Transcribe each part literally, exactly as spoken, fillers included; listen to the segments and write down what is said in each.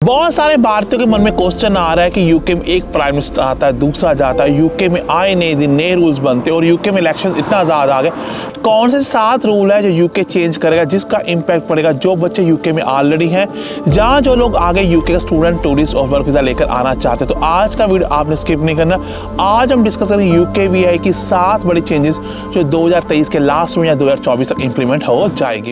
बहुत सारे भारतीयों के मन में क्वेश्चन आ रहा है कि यूके में एक प्राइम मिनिस्टर आता है, दूसरा जाता है, यूके में आए नए दिन नए रूल्स बनते हैं और यूके में इलेक्शंस इतना ज़्यादा आ गए। कौन से सात रूल है जो यूके चेंज करेगा, जिसका इम्पैक्ट पड़ेगा जो बच्चे यूके में ऑलरेडी हैं, जहाँ जो लोग आगे यूके का स्टूडेंट टूरिस्ट और वर्क वीज़ा लेकर आना चाहते हैं। तो आज का वीडियो आपने स्किप नहीं करना। आज हम डिस्कस करेंगे यूके वीआई की सात बड़ी चेंजेस जो दो हज़ार तेईस के लास्ट में या दो हज़ार चौबीस तक इंप्लीमेंट हो जाएगी।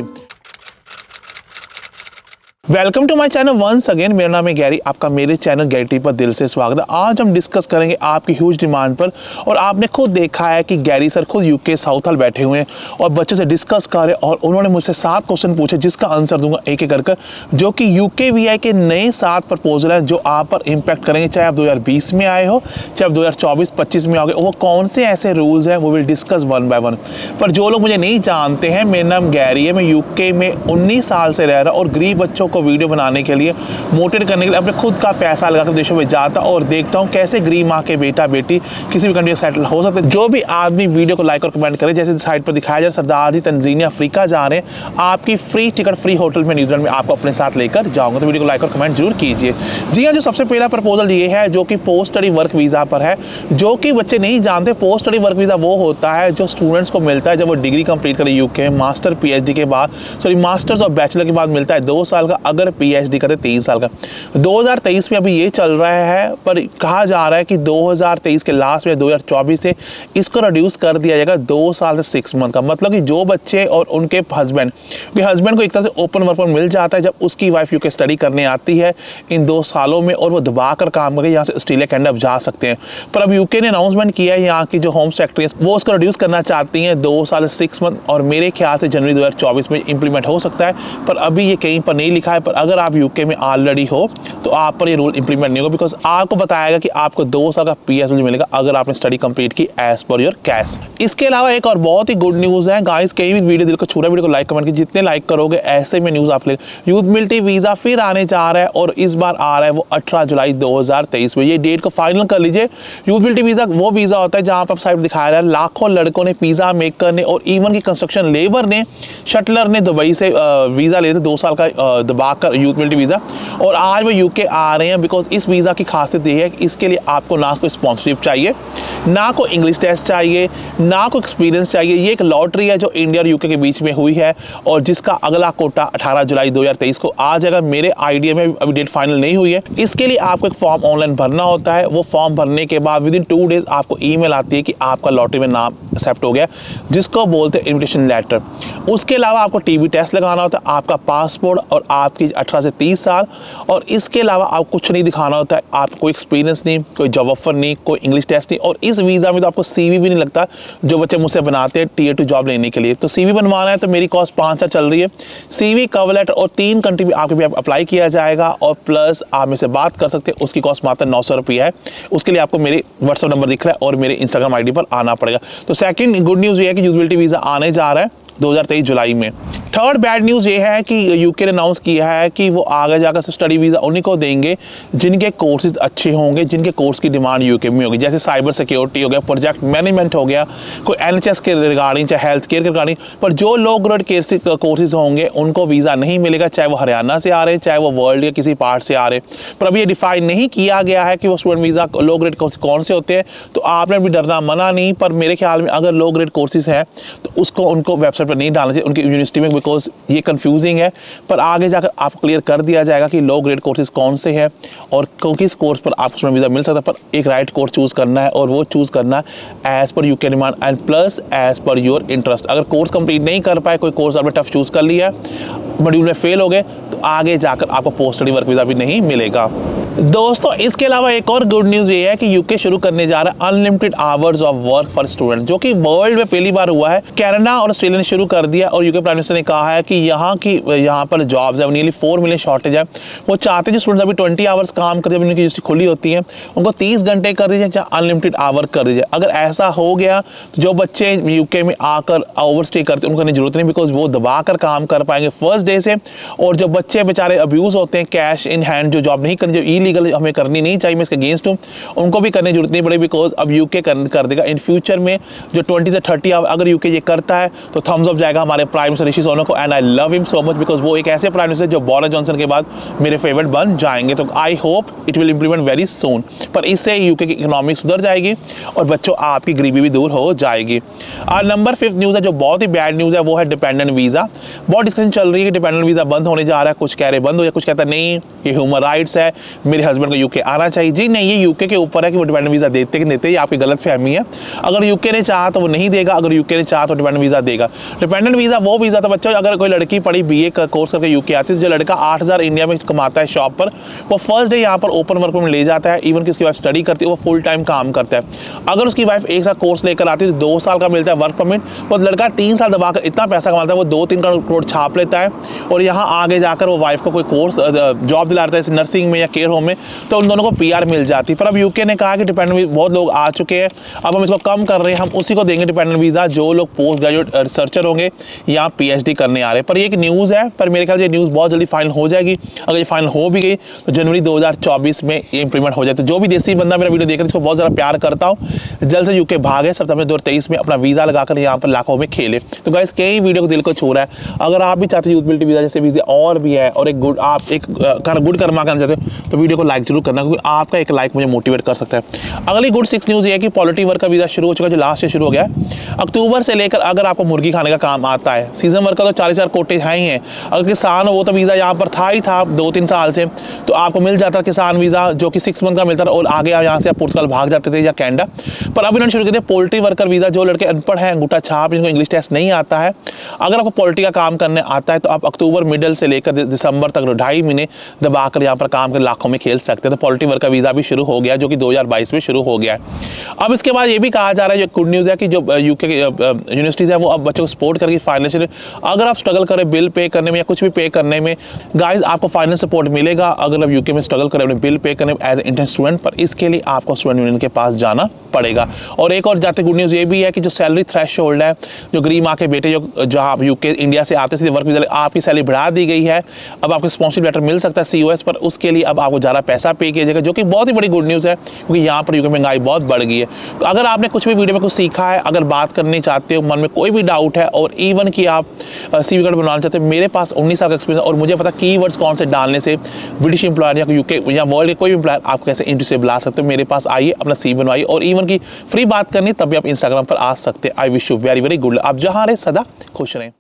Welcome to my channel once again. मेरा नाम है गैरी, आपका मेरे चैनल गैरी टी पर दिल से स्वागत है। आज हम डिस्कस करेंगे आपकी ह्यूज डिमांड पर, और आपने खुद देखा है कि गैरी सर खुद यूके साउथ हॉल बैठे हुए हैं और बच्चों से डिस्कस कर रहे हैं, और उन्होंने मुझसे सात क्वेश्चन पूछे जिसका आंसर दूंगा एक एक करके, जो कि यूके वीआई के नए सात प्रपोजल हैं जो आप पर इम्पैक्ट करेंगे, चाहे आप दो हज़ार बीस में आए हो, चाहे आप दो हज़ार चौबीस पच्चीस में आओगे। वो कौन से ऐसे रूल्स हैं वो will discuss one by one. पर जो लोग मुझे नहीं जानते हैं, मेरा नाम गैरी है, मैं यूके में उन्नीस साल से रह रहा हूँ और गरीब बच्चों को वीडियो बनाने के लिए मोटिवेट करने के लिए अपने खुद का पैसा लगाकर देशों में जाता और देखता हूं कैसे गरीब माँ के बेटा बेटी किसी भी कंट्री में सेटल हो सकते हैं। जो भी आदमी वीडियो को लाइक और कमेंट करे, जैसे साइड पर दिखाया जा रहा है, सरदार जी तंजानिया अफ्रीका जा रहे हैं, आपकी फ्री टिकट फ्री होटल में न्यूजीलैंड में आपको अपने साथ लेकर जाऊंगा। तो वीडियो को लाइक और कमेंट जरूर कीजिए। जी हाँ, जो सबसे पहला प्रपोजल ये है जो कि पोस्ट स्टडी वर्क वीज़ा पर है, जो कि बच्चे नहीं जानते। पोस्ट स्टडी वर्क वीज़ा वो होता है जो स्टूडेंट्स को मिलता है जब वो डिग्री कंप्लीट करें यूके में, मास्टर पीएचडी के बाद, सॉरी मास्टर्स और बैचलर के बाद मिलता है दो साल का, अगर पीएचडी करते तीन साल का। दो हज़ार तेईस में अभी ये चल रहा है, पर कहा जा रहा है कि दो हज़ार तेईस के लास्ट में दो हज़ार चौबीस से इसको रिड्यूस कर दिया जाएगा दो साल से सिक्स मंथ का। मतलब कि जो बच्चे और उनके हस्बैंड, क्योंकि हस्बैंड को एक तरह से ओपन वर्क पर मिल जाता है जब उसकी वाइफ यूके स्टडी करने आती है इन दो सालों में, और वो दबा कर काम करके यहाँ से ऑस्ट्रेलिया कैनेडा जा सकते हैं। पर अब यूके ने अनाउंसमेंट किया है, यहाँ की जो होम सेक्रेटरी है वो उसको रिड्यूस करना चाहती हैं दो साल से सिक्स मंथ, और मेरे ख्याल से जनवरी दो हज़ार चौबीस में इंप्लीमेंट हो सकता है। पर अभी ये कहीं पर नहीं लिखा है। पर अगर आप यूके में ऑलरेडी हो तो आप पर ये रूल इंप्लीमेंट नहीं होगा, बिकॉज आपको बताएगा कि आपको दो साल का पीएसडी मिलेगा अगर आपने स्टडी कंप्लीट की एज पर योर कैश। इसके अलावा एक और बहुत ही गुड न्यूज़ है गाइस, कहीं भी वीडियो दिल को छू रहा है, वीडियो को लाइक कमेंट की, जितने लाइक करोगे ऐसे में न्यूज़ आप ले। यूथ मोबिलिटी वीज़ा फिर आने जा रहा है और इस बार आ रहा है वो अठारह जुलाई दो हज़ार तेईस में। ये डेट को फाइनल कर लीजिए। यूथ मोबिलिटी वीज़ा वो वीज़ा होता है जहाँ पर साइड दिखाया रहा है लाखों लड़कों ने, पिज़्ज़ा मेकर ने और इवन की कंस्ट्रक्शन लेबर ने, शटलर ने दुबई से वीज़ा ले थे दो साल का दबाकर यूथ मोबिलिटी वीज़ा, और आज वो यूके आ रहे हैं। बिकॉज इस वीज़ा की खासियत ये है कि इसके लिए आपको ना कोई स्पॉन्सरशिप चाहिए, ना कोई इंग्लिश टेस्ट चाहिए, ना कोई एक्सपीरियंस चाहिए। ये एक लॉटरी है जो इंडिया और यूके के बीच में हुई है, और जिसका अगला कोटा अठारह जुलाई दो हज़ार तेईस को आ जाएगा। मेरे आइडिया में अभी डेट फाइनल नहीं हुई है। इसके लिए आपको एक फॉर्म ऑनलाइन भरना होता है। वो फॉर्म भरने के बाद विद इन टू डेज आपको ईमेल आती है कि आपका लॉटरी में नाम एक्सेप्ट हो गया, जिसको बोलते हैं इन्विटेशन लेटर। उसके अलावा आपको टीबी टेस्ट लगाना होता है, आपका पासपोर्ट और आपकी अठारह से तीस साल, और इसके अलावा आप कुछ नहीं दिखाना होता है। आपको कोई एक्सपीरियंस नहीं, कोई जॉब ऑफर नहीं, कोई इंग्लिश टेस्ट नहीं, और इस वीज़ा में तो आपको सीवी भी नहीं लगता जो बच्चे मुझसे बनाते हैं टीयर टू जॉब लेने के लिए। तो सीवी बनवाना है तो मेरी कॉस्ट पाँच हज़ार चल रही है। सीवी, कवर लेटर और तीन कंट्री भी आपके भी अप्लाई किया जाएगा, और प्लस आप मेरे से बात कर सकते हैं। उसकी कॉस्ट मात्र नौ सौ रुपये है। उसके लिए आपको मेरे व्हाट्सअप नंबर दिख रहा है और मेरे इंस्टाग्राम आई डी पर आना पड़ेगा। तो सेकंड गुड न्यूज़ ये है कि यूथ मोबिलिटी वीज़ा आने जा रहा है दो हज़ार तेईस जुलाई में। थर्ड बैड न्यूज़ ये है कि यूके ने अनाउंस किया है कि वो आगे जाकर स्टडी वीज़ा उन्हीं को देंगे जिनके कोर्सेज अच्छे होंगे, जिनके कोर्स की डिमांड यूके में होगी, जैसे साइबर सिक्योरिटी हो गया, प्रोजेक्ट मैनेजमेंट हो गया, कोई एनएचएस के रिगार्डिंग, चाहे हेल्थ केयर के रिगार्डिंग। पर जो लो ग्रेड केयर कोर्सेज होंगे उनको वीज़ा नहीं मिलेगा, चाहे वो हरियाणा से आ रहे हैं, चाहे वो वर्ल्ड के किसी पार्ट से आ रहे हैं। पर अभी ये डिफाइन नहीं किया गया है कि वो student visa low grade course कौन से होते हैं। तो आपने भी डरना मना नहीं, पर मेरे ख्याल में अगर लो ग्रेड कोर्सेज हैं तो उसको उनको वेबसाइट पर नहीं डालना चाहिए उनकी यूनिवर्सिटी में, बिकॉज ये कंफ्यूजिंग है। पर आगे जाकर आपको क्लियर कर दिया जाएगा कि लो ग्रेड कोर्सेज कौन से हैं और किस कोर्स पर आपको स्टूडेंट वीज़ा मिल सकता है। पर एक राइट कोर्स चूज़ करना है, और वो चूज़ करना है as per UK demand and plus as per your interest. अगर कोर्स कंप्लीट नहीं कर पाए, कोई कोर्स आपने टफ चूज़ कर लिया, मॉड्यूल में फेल हो गए, तो आगे जाकर आपको पोस्ट स्टडी वर्क वीज़ा भी नहीं मिलेगा। दोस्तों इसके अलावा एक और गुड न्यूज़ ये है कि यूके शुरू करने जा रहा है unlimited hours of work for student, जो कि वर्ल्ड में पहली बार हुआ है। कनाडा और ऑस्ट्रेलिया ने शुरू कर दिया, और यूके प्राइम मिनिस्टर ने कहा है कि यहाँ की यहाँ पर जॉब्स है, नियरली फोर मिलियन शॉर्टेज है। वो चाहते हैं जो स्टूडेंट्स अभी ट्वेंटी आवर्स काम करते हैं, उनकी यूनिवर्सिटी खुली होती है, उनको तीस घंटे कर दीजिए, चाहे अनलिमिटेड आवर कर दीजिए। अगर ऐसा हो गया तो जो बच्चे यूके में आकर ओवर स्टे करते हैं उनको करने की जरूरत नहीं, बिकॉज वो दबा कर काम कर पाएंगे फर्स्ट डे से। और जो बच्चे बेचारे अब्यूज़ होते हैं, कैश इन हैंड जो जॉब नहीं करनी, जो ई इलीगल हमें करनी नहीं चाहिए, मैं इसके अगेंस्ट हूँ। उनको भी करने की जरूरत नहीं पड़ेगी, बिकॉज अब यूके कर, कर देगा इन फ्यूचर में जो ट्वेंटी से थर्टी अगर यूके ये करता है तो थम्स अप जाएगा हमारे प्राइम मिनिस्टर ऋषि सुनक को। And I love him so much because वो एक ऐसे प्राइम मिनिस्टर जो बोरिस जॉनसन के बाद मेरे फेवरेट बन जाएंगे। तो I hope it will implement very soon. पर इससे यूके की इकोनॉमिक सुधर जाएगी और बच्चों आपकी गरीबी भी दूर हो जाएगी। और नंबर फिफ्थ न्यूज़ है जो बहुत ही बैड न्यूज़ है, वो है डिपेंडेंट वीज़ा। बहुत डिस्कशन चल रही है कि डिपेंडेंट वीज़ा बंद होने जा रहा है, कुछ कह रहे बंद हो जाए, कुछ कहता नहीं ये ह्यूमन राइट्स है, मेरे हस्बैंड को यूके आना चाहिए। जी नहीं, ये यूके के ऊपर है कि वो डिपेंडेंट वीज़ा देते कि देते, ये आपकी गलत फहमी है। अगर यूके ने चाहा तो वो नहीं देगा, अगर यूके ने चाहा तो डिपेंडेंट वीज़ा देगा। डिपेंडेंट वीज़ा वो वीज़ा था बच्चों, अगर कोई लड़की पढ़ी बीए का कोर्स करके यूके आती है, जो लड़का आठ हज़ार इंडिया में कमाता है शॉप पर, वो फर्स्ट डे यहाँ पर ओपन वर्क में ले जाता है। इवन कि उसकी वाइफ स्टडी करती है, वो फुल टाइम काम करता है। अगर उसकी वाइफ एक साल कोर्स लेकर आती है तो दो साल का मिलता है वर्क परमिट। वो लड़का तीन साल दबाकर इतना पैसा कमाता है, वो दो तीन करोड़ छाप लेता है और यहाँ आगे जाकर वो वाइफ को कोई कोर्स जॉब दिलाता है जैसे नर्सिंग में या केयर होम में, तो उन दोनों को पीआर मिल जाती है। पर अब यूके ने कहा कि डिपेंडेंट बहुत लोग आ चुके हैं, अब हम इसको कम कर रहे हैं, हम उसी को देंगे डिपेंडेंट वीज़ा जो लोग पोस्ट ग्रेजुएट रिसर्चर होंगे या पीएचडी करने आ रहे हैं। पर ये एक न्यूज़ है, पर मेरे ख्याल से न्यूज़ बहुत जल्दी फाइनल हो जाएगी। अगर ये फाइनल हो भी गई तो जनवरी दो हज़ार चौबीस में ये इंप्लीमेंट हो जाए। तो जो भी देसी बंदा मेरा वीडियो देख रहे हैं, इसको बहुत ज़्यादा प्यार करता हूँ, जल्द से यूके भागे, सितंबर दो हज़ार तेईस में अपना वीज़ा लगाकर यहाँ पर लाखों में खेले। तो गाइस कई वीडियो को दिल को छू रहा है। अगर आप भी चाहते हो यूथ मोबिलिटी वीज़ा जैसे वीज़ा और भी है और एक गुड आप एक गुड कर्मा करना चाहते हो तो वीडियो को लाइक जरूर करना, क्योंकि आपका एक लाइक मुझे मोटिवेट कर सकता है। अगली गुड सिक्स न्यूज़ ये है कि पॉलिटी वर्क का वीज़ा शुरू हो चुका है, जो लास्ट से शुरू हो गया है। अक्टूबर से लेकर अगर आपको मुर्गी खाने का काम आता है, सीजन वर्क का तो चालीस हज़ार कोटे हैं ही हैं। अगर किसान हो वो तो वीज़ा यहाँ पर था ही था दो तीन साल से, तो आपको मिल जाता किसान वीज़ा जो कि सिक्स मंथ का मिलता था और आगे यहाँ से आप पुर्तगाल भाग जाते थे या कैनेडा। पर अब इन्होंने शुरू किया पोल्ट्री वर्कर वीज़ा, जो लड़के अनपढ़ हैं, अंगूठा छाप, जिनको इंग्लिश टेस्ट नहीं आता है, अगर आपको पोल्ट्री का काम करने आता है तो आप अक्टूबर मिडल से लेकर दिसंबर तक ढाई महीने दबाकर यहाँ पर काम कर लाखों में खेल सकते हैं। तो पोल्ट्री वर्कर वीज़ा भी शुरू हो गया, जो कि दो हज़ार बाईस में शुरू हो गया है। अब इसके बाद ये भी कहा जा रहा है, जो गुड न्यूज़ है कि जो यूके की यूनिवर्सिटीज़ है वो अब बच्चों को सपोर्ट करके फाइनेंशियल, अगर आप स्ट्रगल करें बिल पे करने में या कुछ भी पे करने में, गाइस आपको फाइनेंशियल सपोर्ट मिलेगा। अगर आप यूके में स्ट्रगल करें अपने बिल पे करने में एज ए इंटर्न स्टूडेंट, पर इसके लिए आपको स्टूडेंट यूनियन के पास जाना पड़ेगा। और एक और जाते गुड न्यूज़ ये भी है कि जो सैलरी थ्रेशोल्ड है, जो गरीब माँ के बेटे जो जहाँ यूके इंडिया से आते सीधे वर्क वीज़ा, आपकी सैलरी बढ़ा दी गई है। अब आपको स्पॉन्सरशिप लेटर मिल सकता है सीओएस पर, उसके लिए अब आपको ज़्यादा पैसा पे किया जाएगा, जो कि बहुत ही बड़ी गुड न्यूज़ है, क्योंकि यहाँ पर यूके महंगाई बहुत बढ़ गई है। तो अगर आपने कुछ भी वीडियो में कुछ सीखा है, अगर बात करनी चाहते हो, मन में कोई भी डाउट है और इवन कि आप सीवी कार्ड बनवाना चाहते हो, मेरे पास उन्नीस साल का एक्सपीरियंस और मुझे पता कीवर्ड्स कौन से डालने से ब्रिटिश इंप्लॉयर या यूके या वर्ल्ड के कोई भी इंप्लॉयर आपको कैसे इंटरव्यू से बुला सकते हो। मेरे पास आइए, अपना सीवी बनवाइए, और इवन की फ्री बात करनी तब भी आप इंस्टाग्राम पर आ सकते हैं। I wish you very very good. आप जहाँ रहे सदा खुश रहें।